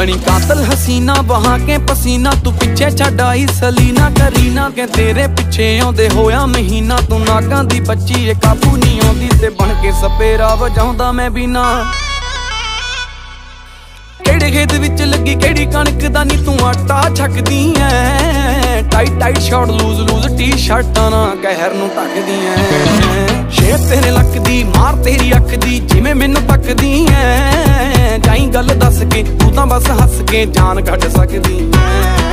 बनी कातल हसीना बहा के पसीना, तू पिछे छड्ड आई सलीना करीना के तेरे पिछे आउंदे होया महीना। तू नागां दी बच्ची ए काबू नहीं आउंदी ते बन के सपेरा वजाउंदा मैं बिना। केड़े खेत विच लगी केड़ी कणक दा नी तू आटा छकदी ऐ। Tight tight short loose loose T शर्टां ना कहर नूं ढकदी ऐ। शेप तेरे लक दी मार तेरी अख दी जिवें मैनूं तकदी ऐ। जाई गल दस के तू तां बस हस के जान कढ सकदी ऐ।